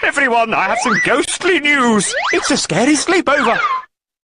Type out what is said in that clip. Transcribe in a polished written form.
everyone, I have some ghostly news. It's a scary sleepover.